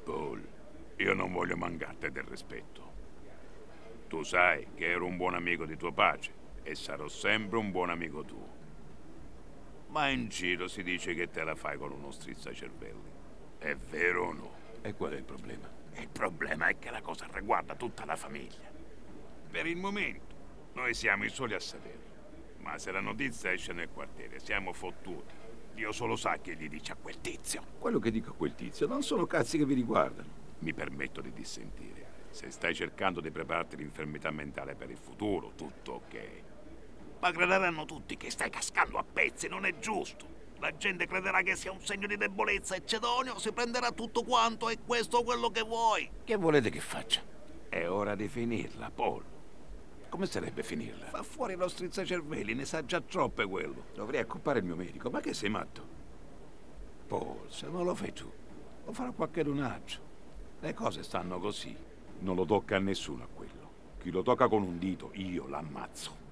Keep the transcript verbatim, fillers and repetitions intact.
Paul, io non voglio mancarti del rispetto. Tu sai che ero un buon amico di tuo pace e sarò sempre un buon amico tuo. Ma in giro si dice che te la fai con uno strizzacervelli. È vero o no? E qual è il problema? Il problema è che la cosa riguarda tutta la famiglia. Per il momento, noi siamo i soli a saperlo. Ma se la notizia esce nel quartiere, siamo fottuti. Dio solo sa che gli dice a quel tizio. Quello che dico a quel tizio non sono cazzi che vi riguardano. Mi permetto di dissentire. Se stai cercando di prepararti l'infermità mentale per il futuro, tutto ok. Ma crederanno tutti che stai cascando a pezzi, non è giusto. La gente crederà che sia un segno di debolezza e Cedonio si prenderà tutto quanto e questo è quello che vuoi. Che volete che faccia? È ora di finirla, Paul. Come sarebbe finirla? Fa fuori lo strizzacervelli, ne sa già troppe quello. Dovrei accoppare il mio medico, ma che sei matto? Paul, se non lo fai tu, lo farà qualche altro. Le cose stanno così. Non lo tocca a nessuno a quello. Chi lo tocca con un dito, io l'ammazzo.